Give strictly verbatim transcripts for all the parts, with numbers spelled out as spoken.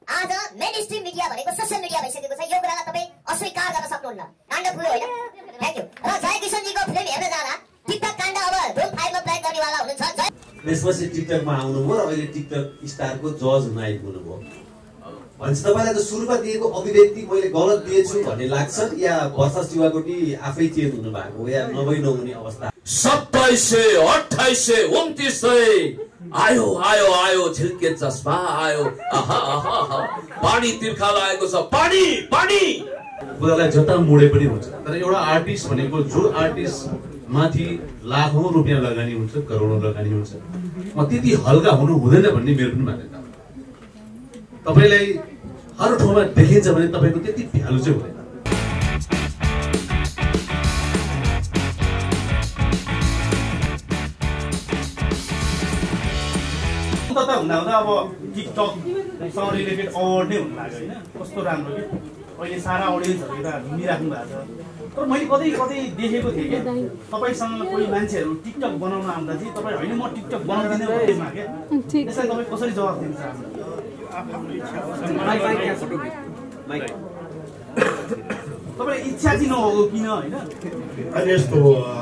आज mainstream media भनेको social media भइसकेको छ। यो कुरालाई तपाईँ अस्वीकार गर्न सक्नुहुन्न। काण्ड पुरो होइन। Thank you. र जय किशनजीको फिल्म हेर्न जाँदा टिकटक काण्ड अब रोल फाइलमा प्रयोग गर्नेवाला हुनुहुन्छ। त्यसपछि टिकटकमा आउनुभयो र अहिले टिकटक स्टारको जज हुन आइपुग्नुभयो। भन्छ तपाईँलाई त सुरुमा दिएको अभिव्यक्ति मैले गलत दिएछु भन्ने लाग्छ या वर्षा शिवाकोटी आफै चेन्ज हुनु भएको या नभई नहुने अवस्था? सत्ताइस सय अठाइस सय उन्तिस सय आयो आयो आयो झिल्के चस्मा आयो। आहा आहा पानी तिर्खा लागेको छ। पानी पानी कुरालाई जता मोडे पनि हुन्छ। तर एउटा आर्टिस्ट भनेको जो आर्टिस्ट माथि लाखौं रुपियाँ लगानी हुन्छ, करोडौं लगानी हुन्छ, म त्यति हल्का हुनु हुँदैन भन्ने मेरो पनि मान्यता हो। तपाईलाई हर ठाउँमा देखिन्छ भने तपाईको त्यति भ्यालु चाहिँ हुँदैन। त हुँदा हुँदा अब टिकटकसँग रिलेटेड अवार्ड नै हुन लाग्यो होइन। कस्तो राम्रो कि अहिले सारा अडियन्सहरू यता घुमिराख्नु भएको छ। तर मैले कतै कतै देखेको थिएँ कि तपाईँसँग कोही मान्छेहरू टिकटक बनाउन आउँदा चाहिँ तपाईँ होइन म टिकटक बनाउँदिनँ भन्नेमा क्या। त्यसलाई तपाईँ कसरी जवाफ दिन चाहनुहुन्छ? तपाईँ इच्छा चाहिँ नहोको किन होइन? अहिले यस्तो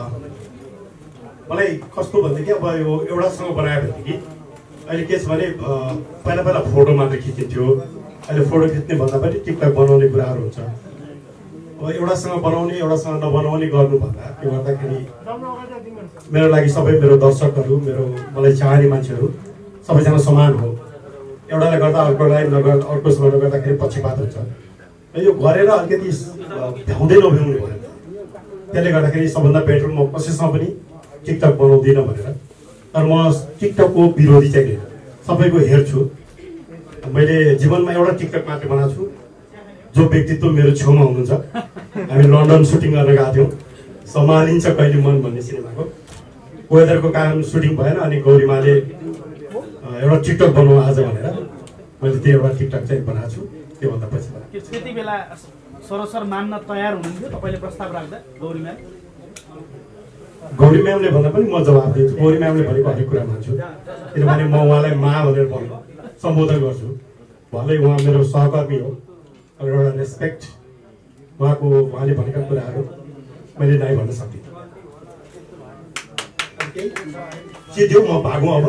मलाई कस्तो भनेदेखि अब यो एउटासँग बनायो भनेदेखि अहिले के छ भने पहिला पहिला फोटो मात्रै खिचिन्थ्यो। अहिले फोटो खिच्ने भन्दा पनि टिकटक बनाउने कुराहरू हुन्छ। अब एउटासँग बनाउने एउटासँग नबनाउने गर्नुभन्दा के गर्दाखेरि मेरो लागि सबै मेरो दर्शकहरू, मेरो मलाई चाहने मान्छेहरू सबैजना समान हो। एउटाले गर्दा अर्कोलाई नगर अर्कोसँग नगर्दाखेरि पक्षपात हुन्छ। यो गरेर अलिकति भ्याउँदै नभ्याउनु भयो। त्यसले गर्दाखेरि सबभन्दा बेटर म कसैसँग पनि टिकटक बनाउँदिनँ भनेर। तर म टिकटकको विरोधी चाहिँ होइन, सबैको हेर्छु। मैले जीवनमा एउटा टिकटक मात्रै बनाएको छु जो व्यक्तित्व मेरो छेउमा हुनुहुन्छ। हामी लन्डन सुटिङ गर्न गएको थियौँ, सम्हालिन्छ कहिले मन भन्ने सिनेमाको। वेदरको कारण सुटिङ भएन अनि गौरीमाले एउटा टिकटक बनाऊ आज भनेर मैले त्यो एउटा टिकटक चाहिँ बनाएको छु। त्योभन्दा पछि त्यति बेला सरसर मान्न तयार हुनुहुन्थ्यो तपाईँले प्रस्ताव राख्दा गौरीमा? गौरी म्यामले भन्दा पनि म जवाब दिन्छु। गौरी म्यामले भनेको हरेक कुरा मान्छु, किनभने म उहाँलाई मा भनेर भन्नु सम्बोधन गर्छु। भलै उहाँ मेरो सहकर्मी हो, एउटा रेस्पेक्ट उहाँको, उहाँले भनेका कुराहरू मैले नै भन्न सक्दिनँ। चित्यो म भागौँ अब।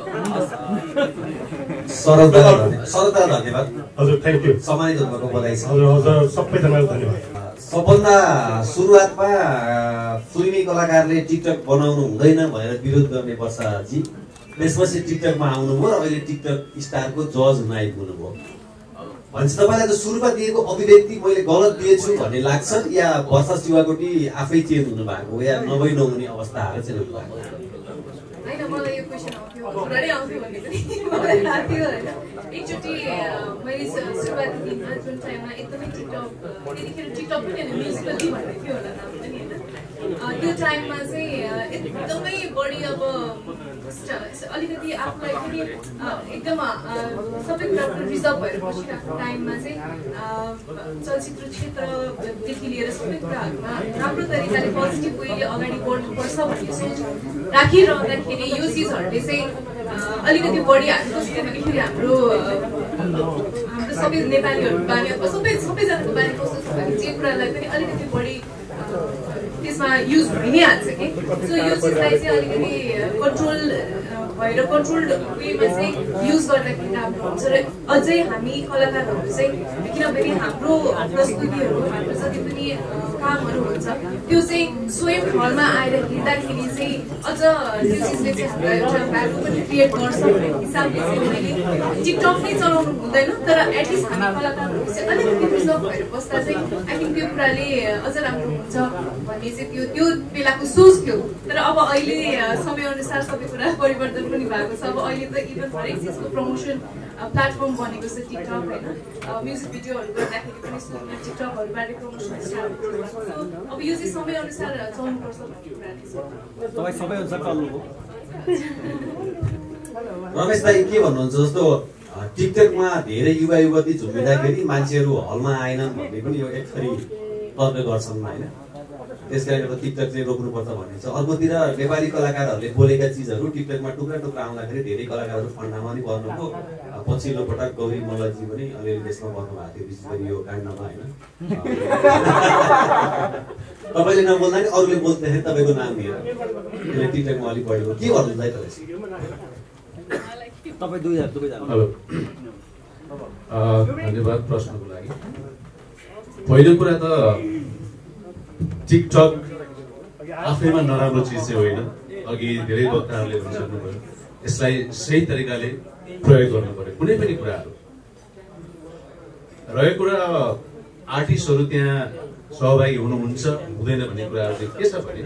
सरलता सरलता धन्यवाद हजुर। Thank you. समय दिनुभएको बधाई छ। हजुर हजुर सबैजनालाई धन्यवाद। सबभन्दा सुरुवातमा फिल्मी कलाकारले टिकटक बनाउनु हुँदैन भनेर विरोध गर्ने वर्षाजी, त्यसपछि टिकटकमा आउनुभयो र अहिले टिकटक स्टारको जज हुन आइपुग्नुभयो। भन्छ तपाईँलाई त सुरुमा दिएको अभिव्यक्ति मैले गलत दिएछु भन्ने लाग्छ या वर्षा शिवाकोटी आफै चेन्ज हुनु भएको या नभई नहुने अवस्थाहरू चाहिँ हुनु भएको? होइन, मलाई यो क्वेसन आउँथ्यो, पुरै आउँथ्यो भन्ने पनि मलाई थाहा थियो होइन। एकचोटि मैले सुरुवाती दिनमा जुन टाइममा एकदमै टिकटक, त्यतिखेर टिकटक पनि होइन म्युजिकली भन्ने थियो होला नाम पनि होइन। त्यो टाइममा चाहिँ एकदमै बढी अब अलिकति आफूलाई पनि एकदम सबै कुराको रिजर्भ भएर बसिरहेको टाइममा चाहिँ चलचित्र क्षेत्रदेखि लिएर सबै कुराहरूमा राम्रो तरिकाले पोजिटिभ वेले अगाडि बढ्नुपर्छ भन्ने सोच राखिरहँदाखेरि यो चिजहरूले चाहिँ अलिकति बढी हाम्रो किनभने हाम्रो हाम्रो सबै नेपालीहरू बानी अथवा सबै सबैजनाको बानी कस्तो छ भने जे कुरालाई पनि अलिकति बढी त्यसमा युज भइ नै हाल्छ कि। सो यो चिजलाई चाहिँ अलिकति कन्ट्रोल भएर कन्ट्रोल्ड वेमा चाहिँ युज गर्दाखेरि राम्रो हुन्छ र अझै हामी कलाकारहरू चाहिँ किनभने हाम्रो प्रस्तुतिहरू हाम्रो जति पनि कामहरू हुन्छ त्यो चाहिँ स्वयं घरमा आएर हेर्दाखेरि चाहिँ अझ त्यो चिजले चाहिँ हामीलाई एउटा भ्यालु पनि क्रिएट गर्छ भन्ने हिसाबले चाहिँ मैले टिकटक नै चलाउनु हुँदैन, तर एटलिस्ट हामी कलाकारहरू चाहिँ अलिकति रिजर्भ भएर बस्दा चाहिँ आई थिङ्क त्यो कुराले अझ राम्रो हुन्छ भन्ने चाहिँ त्यो त्यो बेलाको सोच थियो। तर अब अहिले समयअनुसार सबै कुरा परिवर्तन पनि भएको छ। अब अहिले त इभन हरेक चिजको प्रमोसन प्लेटफर्म बनेको छ टिकटक होइन। म्युजिक भिडियोहरू गर्दाखेरि पनि टिकटकहरूबाट प्रमोसन स्टार्ट भएको छ। अब यो चाहिँ समयअनुसार चल्नुपर्छ भन्ने कुरा छ। तपाईँ समयअनुसार चल्नु हो। रमेश दाई के भन्नुहुन्छ? जस्तो टिकटकमा धेरै युवा युवती झुम्बिँदाखेरि मान्छेहरू हलमा आएनन् भन्ने पनि यो एक थरी तर्क गर्छन् होइन। त्यस कारणले गर्दा टिकटक चाहिँ रोक्नुपर्छ भन्ने छ। अर्कोतिर नेपाली कलाकारहरूले बोलेका चिजहरू टिकटकमा टुक्रा टुक्रा आउँदाखेरि धेरै कलाकारहरू फन्डामा पनि पर्नुभयो। पछिल्लो पटक गौरी मल्लजी पनि अलिअलि त्यसमा पर्नुभएको थियो, विशेष गरी यो काण्डमा होइन। तपाईँले नबोल्दा नि अरूले बोल्दाखेरि तपाईँको नाम लिएर त्यसले टिकटकमा अलिक बढेको के भन्नुहुन्छ है तपाईँ? धन्यवाद प्रश्नको लागि। पहिलो कुरा त टिकटक आफैमा नराम्रो चिज चाहिँ होइन। अघि धेरै वक्ताहरूले भनिसक्नुभयो, यसलाई सही तरिकाले प्रयोग गर्नु पर्यो कुनै पनि कुराहरू। रहेको कुरा अब आर्टिस्टहरू त्यहाँ सहभागी हुनुहुन्छ हुँदैन भन्ने कुराहरू चाहिँ के छ भने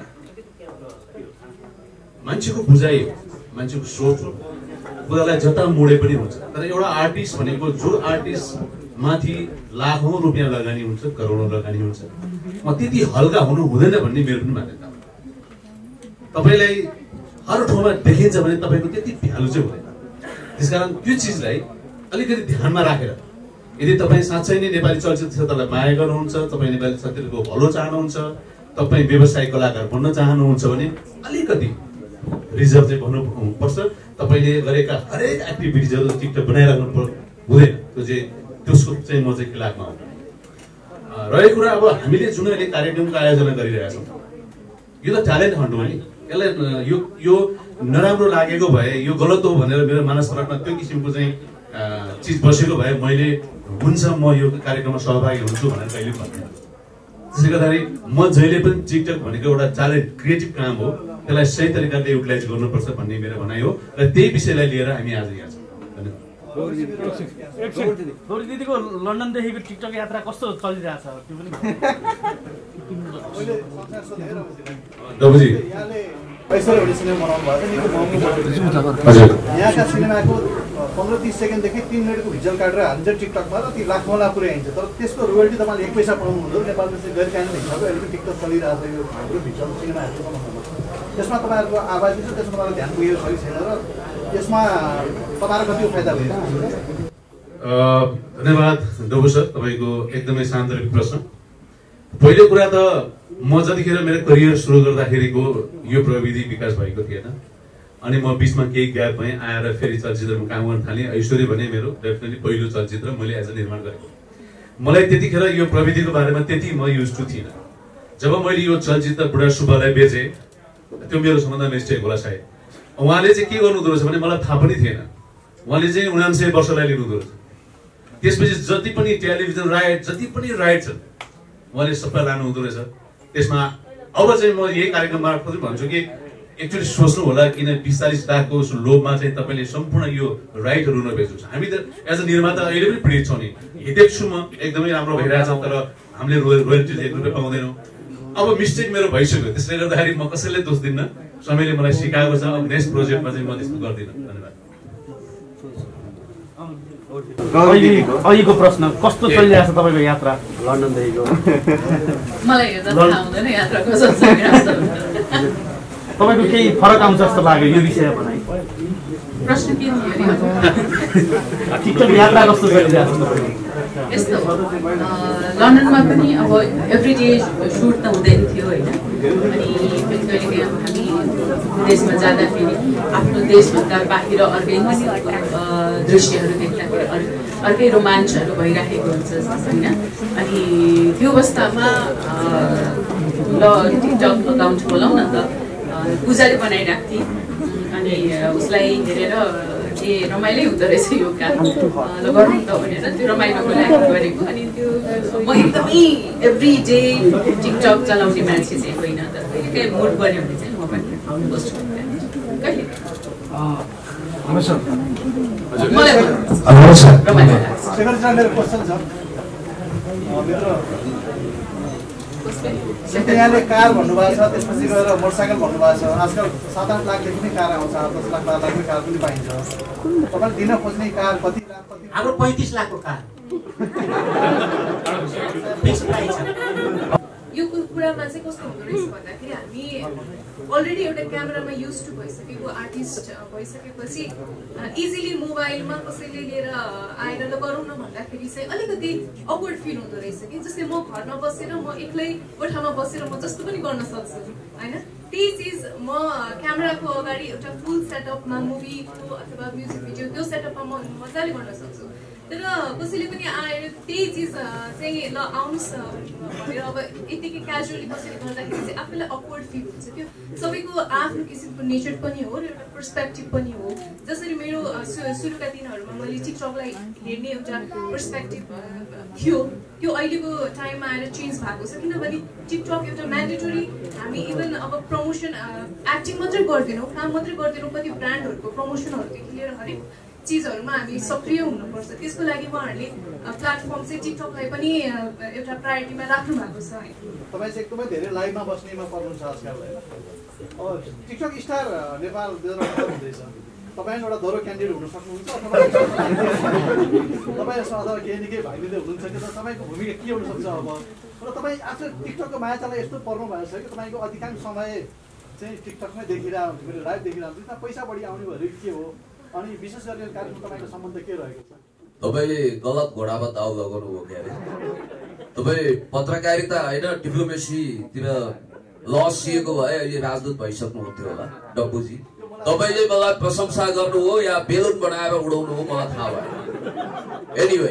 मान्छेको बुझाइ हो, मान्छेको सोच हो, कुरालाई जता मोडे पनि हुन्छ। तर एउटा आर्टिस्ट भनेको जो आर्टिस्ट माथि लाखौँ रुपियाँ लगानी हुन्छ, करोडौँ लगानी हुन्छ, म त्यति हल्का हुनु हुँदैन भन्ने मेरो पनि मान्यता हो। तपाईँलाई हर ठाउँमा देखिन्छ भने तपाईँको त्यति भ्यालु चाहिँ हुँदैन। त्यसकारण त्यो चिजलाई अलिकति ध्यानमा राखेर यदि तपाईँ साँच्चै नै नेपाली चलचित्र क्षेत्रलाई माया गर्नुहुन्छ, तपाईँ नेपाली चलचित्रको भलो चाहनुहुन्छ, तपाईँ व्यवसायिक कलाकार बन्न चाहनुहुन्छ भने अलिकति रिजर्भ चाहिँ भन्नुपर्छ। तपाईँले गरेका हरेक एक्टिभिटिजहरू टिकटक बनाइराख्नु हुँदैन, त्यो चाहिँ त्यसको चाहिँ म चाहिँ खिलाफमा हुँ। रहेको कुरा अब हामीले जुन अहिले कार्यक्रमको आयोजना गरिरहेका छौँ यो त ट्यालेन्ट हन्ट हो नि। यसलाई यो यो नराम्रो लागेको भए, यो गलत हो भनेर मेरो मानसपटमा त्यो किसिमको चाहिँ चिज बसेको भए मैले हुन्छ म यो कार्यक्रममा सहभागी हुन्छु भनेर कहिले भन्दैन। त्यसले गर्दाखेरि म जहिले पनि टिकटक भनेको एउटा ट्यालेन्ट क्रिएटिभ काम हो, त्यसलाई सही तरिकाले युटिलाइज गर्नुपर्छ भन्ने मेरो भनाइ हो र त्यही विषयलाई लिएर हामी आज यहाँ छौँ। गौरी दिदीको लन्डनदेखिको टिकटक यात्रा कस्तो चलिरहेछ त्यो पनि यहाँका सिनेमाको पन्ध्र तिस सेकेन्डदेखि तिन मिनटको भिजुअल काटेर हालिन्छ टिकटकमा र ती लाखौँ लाख पुऱ्याइन्छ। तर त्यसको रोयल्टी तपाईँले एक पैसा पाउनु हुँदैन। नेपालमा चाहिँ गैर कानुनी हिसाबले अहिले पनि टिकटक चलिरहेको छ यो हाम्रो भिजुअल सिनेमाहरूको सम्बन्धमा। त्यसमा तपाईँहरूको आवाज छ, त्यसमा तपाईँको ध्यान पुगेको छ कि छैन र यसमा तपाईँहरू कति फाइदा भयो? धन्यवाद डोबो सर, तपाईँको एकदमै शान्तरिक प्रश्न। पहिलो कुरा त म जतिखेर मेरो करियर सुरु गर्दाखेरिको यो प्रविधि विकास भएको थिएन अनि म बिचमा केही ग्याप भएँ, आएर फेरि चलचित्रमा काम गर्न थालेँ। ऐश्वर्य भने मेरो डेफिनेटली पहिलो चलचित्र मैले एज अ निर्माण गरेको। मलाई त्यतिखेर यो प्रविधिको बारेमा त्यति म युज टु थिइनँ। जब मैले यो चलचित्र बुढा सुब्बालाई बेचेँ त्यो मेरो सम्बन्ध मिस्टेक होला सायद। उहाँले चाहिँ के गर्नुहुँदो रहेछ भने मलाई थाहा पनि थिएन, उहाँले चाहिँ उनान्सय वर्षलाई लिनुहुँदो रहेछ। त्यसपछि जति पनि टेलिभिजन राइट जति पनि राइट छन् उहाँले सबै लानुहुँदो रहेछ। त्यसमा अब चाहिँ म यही कार्यक्रम मार्फत भन्छु कि एक्चुअली सोच्नु होला किन बिस्तालिस लाखको लोभमा चाहिँ तपाईँले सम्पूर्ण यो राइटहरू नबेच्नु छ। हामी त एज अ निर्माता अहिले पनि पीडित छौँ नि, देख्छु म एकदमै राम्रो भइरहेछ तर हामीले रोयल्टी एक रुपियाँ पाउँदैनौँ। अब मिस्टेक मेरो भइसक्यो, त्यसले गर्दाखेरि म कसैले दोष दिन्न, समयले मलाई सिकाएको छ। अब नेक्स्ट प्रोजेक्टमा चाहिँ म त्यस्तो गर्दिनँ। धन्यवाद। अहिलेको प्रश्न कस्तो चलिरहेछ तपाईँको यात्रा लन्डनदेखिको? मलाई हेर्दा थाहा हुँदैन यात्रा कस्तो चलिरहेछ। तपाईँको केही फरक आउँछ जस्तो लाग्यो यो विषय भनाइ? प्रश्न के थियो? टिकटक यात्रा कस्तो चलिरहेछ? यस्तो लन्डनमा पनि अब एभ्री डे सुट त हुँदैन थियो होइन। अनि कहिले हामी देशमा जाँदाखेरि आफ्नो देशभन्दा बाहिर अर्कै दृश्यहरू देख्दाखेरि अर्कै रोमाञ्चहरू भइराखेको हुन्छ होइन। अनि त्यो अवस्थामा ल टिकटक अकाउन्ट खोलाउँ न त, पूजाले बनाइरहेको थिएँ अनि उसलाई हेरेर ए रमाइलै हुँदो रहेछ यो काम, ल गरौँ त भनेर त्यो रमाइलोको लागि गरेको। अनि त्यो म एकदमै एभ्री डे टिकटक चलाउने मान्छे चाहिँ होइन, तर कहिले मुड बन्यो भने चाहिँ म पनि पोस्ट कहिले मलाई रमाइलो लाग्छ। यहाँले कार भन्नुभएको छ, त्यसपछि गएर मोटरसाइकल भन्नुभएको छ। आजकल सात आठ लाखदेखि नै कार आउँछ, दस लाख बाह्र लाखमै कार पनि पाइन्छ। तपाईँले दिन खोज्ने कार कति लाख? हाम्रो पैँतिस लाखको कार यो कुरामा चाहिँ कस्तो हुँदो रहेछ भन्दाखेरि हामी अलरेडी एउटा क्यामेरामा युज टु भइसकेको आर्टिस्ट भइसकेपछि इजिली मोबाइलमा कसैले लिएर आएर ल गरौँ न भन्दा गर्दाखेरि चाहिँ अलिकति अक्वर्ड फिल हुँदो रहेछ कि जस्तै म घरमा बसेर म एक्लै कोठामा बसेर म जस्तो पनि गर्न सक्छु होइन त्यही चिज म क्यामेराको अगाडि एउटा फुल सेटअपमा मुभीको अथवा म्युजिक भिडियो त्यो सेटअपमा म मजाले गर्न सक्छु तर कसैले पनि आएर त्यही चिज चाहिँ ल आउनुहोस् भनेर अब यतिकै क्याजुअली कसैले गर्दाखेरि चाहिँ आफूलाई अक्वर्ड फिल हुन्छ क्या सबैको आफ्नो किसिमको नेचर पनि हो र एउटा पर्सपेक्टिभ पनि हो जसरी मेरो सुरुका दिनहरूमा मैले टिकटकलाई हेर्ने एउटा पर्सपेक्टिभ थियो त्यो अहिलेको टाइममा आएर चेन्ज भएको छ किनभने टिकटक एउटा म्यान्डेटोरी हामी इभन अब प्रमोसन एक्टिङ मात्रै गर्दैनौँ काम मात्रै गर्दैनौँ कति ब्रान्डहरूको प्रमोसनहरूदेखि लिएर हरेक चिजहरूमा हामी सक्रिय हुनुपर्छ त्यसको लागि उहाँहरूले प्लेटफर्म चाहिँ टिकटकलाई पनि एउटा प्रायोरिटीमा राख्नु भएको छ है तपाईँ चाहिँ एकदमै धेरै लाइभमा बस्नेमा पर्नुहुन्छ आजकल होइन टिकटक स्टार नेपाल दुई हजार अठार हुँदैछ तपाईँ एउटा दरो क्यान्डिडेट हुन सक्नुहुन्छ अथवा तपाईँ यसमा अथवा केही न केही भाइलिँदै हुनुहुन्छ कि तपाईँको भूमिका के हुनसक्छ अब र तपाईँ आफ्नो टिकटकको मायाचालाई यस्तो पर्नु भएको छ कि तपाईँको अधिकांश समय चाहिँ टिकटकमै देखिरहेको हुन्छ मेरो लाइभ देखिरहेको हुन्छ पैसा बढी आउने भएर के हो अनि विशेष गरी कार्यक्रम तपाईँको सम्बन्ध के रहेको छ तपाईँले गलत घोडामा दाउ लगाउनु हो के अरे तपाईँ पत्रकारिता होइन डिप्लोमेसीतिर ल सिएको भए अहिले राजदूत भइसक्नु हुन्थ्यो होला डब्बुजी तपाईँले मलाई प्रशंसा गर्नु हो या बेलुन बनाएर उडाउनु हो मलाई थाहा भयो एनिवे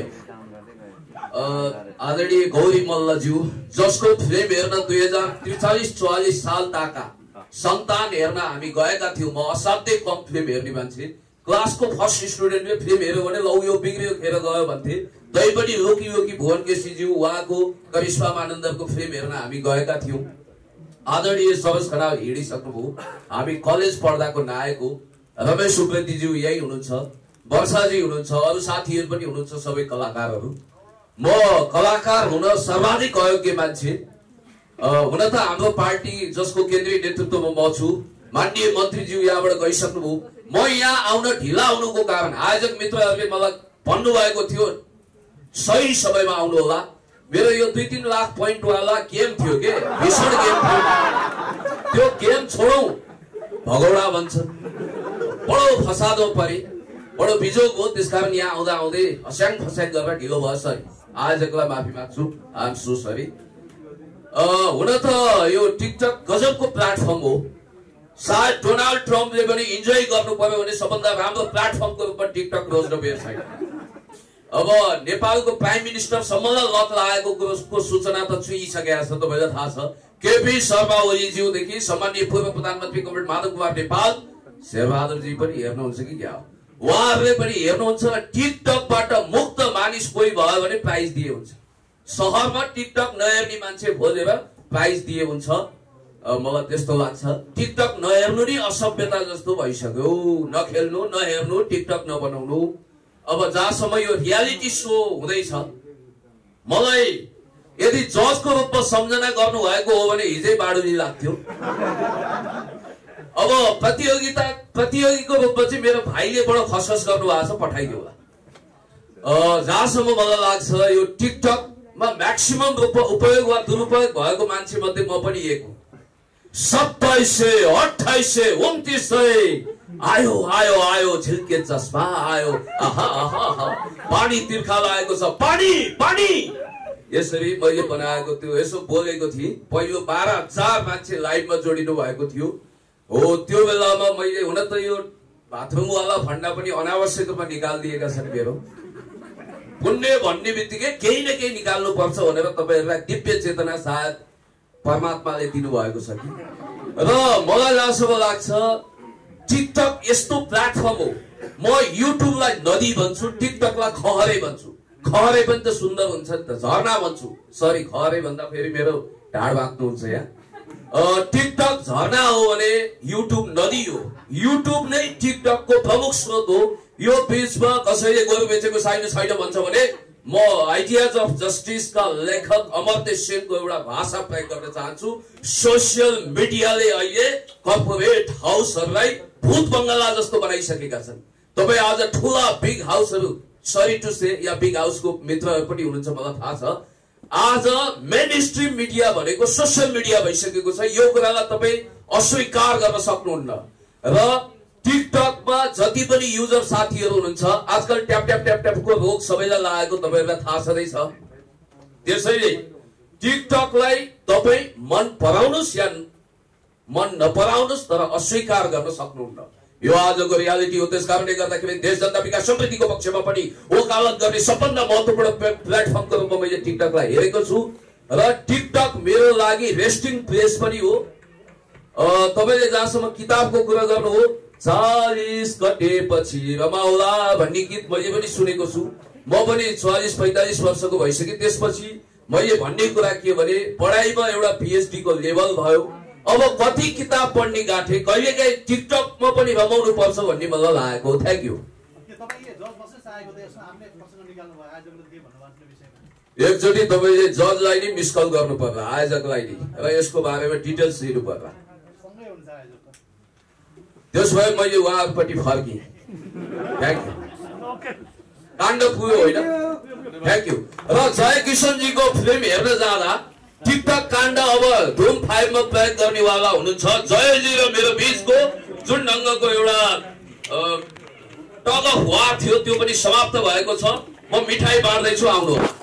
आदरणीय गौरी मल्लज्यू जसको फिल्म हेर्न दुई हजार त्रिचालिस चौवालिस साल ताका सन्तान हेर्न हामी गएका थियौँ म असाध्यै कम फिल्म हेर्ने मान्छे क्लासको फर्स्ट स्टुडेन्टले फिल्म हेऱ्यो भने लौ यो बिग्रियो खेर गयो भन्थे तै पनि लोकी लोकी भुवन केसीज्यू उहाँको करिश्मा मानन्दरको फिल्म हेर्न हामी गएका थियौँ आदरणीय सरोज खनाल हिँडिसक्नुभयो हामी कलेज पढ्दाको नायक हो रमेश उप्रेतीज्यू यही हुनुहुन्छ वर्षाजी हुनुहुन्छ अरू साथीहरू पनि हुनुहुन्छ सबै कलाकारहरू म कलाकार हुन सर्वाधिक अयोग्य मान्छे हुन त हाम्रो पार्टी जसको केन्द्रीय नेतृत्वमा म छु माननीय मन्त्रीज्यू यहाँबाट गइसक्नुभयो म यहाँ आउन ढिला हुनुको कारण आयोजक मित्रहरूले मलाई भन्नुभएको थियो सही समयमा आउनु होला मेरो यो दुई तीन लाख पोइन्ट वाला गेम थियो के भीषण गेम थियो त्यो गेम छोडौं भगौडा भन्छ बडो फसादो परे बडो बिजोग हो त्यसकारण यहाँ आउँदा आउँदै हस्याङ फस्याङ गरेर ढिलो भयो सरी आयोजकलाई माफी माग्छु आइ एम सो सरी हुन त यो टिकटक गजबको प्लेटफर्म हो सायद डोनाल्ड ट्रम्पले पनि इन्जोय गर्नु पर्यो भने सबभन्दा राम्रो प्लेटफर्मको रूपमा टिकटक रोज र वेबसाइट अब नेपालको प्राइम मिनिस्टर सम्मलाई लत लागेको कुरोको सूचना त चुइसकेको छ तपाईलाई थाहा छ केपी शर्मा ओलीज्यूदेखि सामान्य पूर्व प्रधानमन्त्री कमरेड माधव कुमार नेपाल शेरबहादुरजी पनि हेर्नुहुन्छ कि क्या हो उहाँहरूले पनि हेर्नुहुन्छ टिकटकबाट मुक्त मानिस कोही भयो भने प्राइज दिए हुन्छ सहरमा टिकटक नहेर्ने मान्छे खोजेर प्राइज दिए हुन्छ मलाई त्यस्तो लाग्छ टिकटक नहेर्नु नि असभ्यता जस्तो भइसक्यो नखेल्नु नहेर्नु टिकटक नबनाउनु अब जहाँसम्म यो रियालिटी सो हुँदैछ मलाई यदि जजको रूपमा सम्झना गर्नु भएको हो भने हिजै बाडुली लाग्थ्यो अब प्रतियोगिता प्रतियोगीको रूपमा चाहिँ मेरो भाइले बडो खसखस गर्नु भएको छ पठाइदियो होला जहाँसम्म मलाई लाग्छ यो टिकटकमा म्याक्सिमम उपयोग वा दुरुपयोग भएको मान्छे मध्ये म पनि एक हुँ सत्ताइस सय अठाइस सय उन्तिस सय आयो आयो आयो झिल्के चस्मा आयो आहा आहा पानी तिर्खा लागेको छ पानी पानी यसरी मैले बनाएको त्यो यसो बोलेको थिएँ पहिलो बाह्र हजार मान्छे लाइभमा जोडिनु भएको थियो हो त्यो बेलामा मैले हुन त यो बाथरुमवाला फन्डा पनि अनावश्यक रूपमा निकालिदिएका छन् मेरो पुण्य भन्ने बित्तिकै केही न केही निकाल्नु पर्छ भनेर तपाईँहरूलाई दिव्य चेतना सायद परमात्माले दिनुभएको छ कि र मलाई जहाँसम्म लाग्छ टिकटक यस्तो प्लेटफर्म हो म युट्युबलाई नदी भन्छु टिकटकलाई खहरे भन्छु खहरे पनि त सुन्दर हुन्छ नि त झरना भन्छु सरी खहरे भन्दा फेरि मेरो ढाड बाँच्नुहुन्छ यहाँ टिकटक झरना हो भने युट्युब नदी हो युट्युब नै टिकटकको प्रमुख स्रोत हो यो बीचमा कसैले गोरु बेचेको छैन छैन भन्छ भने म आइडियाज अफ जस्टिस का लेखक अमर्त्य सेनको एउटा भाषा प्रयोग गर्न चाहन्छु सोशल मिडियाले अहिले कर्पोरेट हाउसहरूलाई भूत बंगला जस्तो बनाइसकेका छन् तपाई आज ठूला बिग हाउसहरू सरी टु से या बिग हाउसको मित्रहरू पनि हुनुहुन्छ मलाई थाहा छ आज मेन स्ट्रीम मिडिया भनेको सोशल मिडिया भइसकेको छ यो कुरालाई तपाई अस्वीकार गर्न सक्नुहुन्न र टिकटकमा जति पनि युजर साथीहरू हुनुहुन्छ आजकल ट्याप ट्याप ट्याप ट्यापको रोग सबैलाई लागेको तपाईँहरूलाई थाहा छँदैछ। त्यसैले टिकटकलाई तपाईँ मन पराउनुहोस् या मन नपराउनुहोस् तर अस्वीकार गर्न सक्नुहुन्न। यो आजको रियालिटी हो। त्यसकारणले गर्दाखेरि देश जनता विकास समितिको पक्षमा पनि वकालत गर्ने सबभन्दा महत्त्वपूर्ण प्लेटफर्मको रूपमा मैले टिकटकलाई हेरेको छु र टिकटक मेरो लागि रेस्टिङ प्लेस पनि हो। तपाईँले जहाँसम्म किताबको कुरा गर्नु हो चालीस कटेपछि रमाउला भन्ने गीत मैले पनि सुनेको छु। म पनि चालीस पैंतालीस वर्षको भइसकेँ। त्यसपछि मैले भन्ने कुरा के भने पढाइमा एउटा पिएचडी को लेभल भयो। अब कति किताब पढ्ने गाँठे कहिलेकाहीँ टिकटकमा पनि रमाउनु पर्छ भन्ने मलाई लागेको। Thank you. एकचोटि तपाईँले जजलाई नै मिस कल गर्नु पर्ला आयोजकलाई नै र यसको बारेमा डिटेल्स दिनु पर्ला। त्यसो भए मैले उहाँहरूपट्टि फर्किएँ। Thank you. काण्ड पुग्यो होइन? Thank you. र जय किशनजीको फिल्म हेर्न जाँदा टिकटक काण्ड अब धुम फाइभमा प्रयोग गर्नेवाला हुनुहुन्छ। जयजी र मेरो बिचको जुन ढङ्गको एउटा टग अफ वार थियो त्यो पनि समाप्त भएको छ। म मिठाई बाँड्दैछु, आउनु।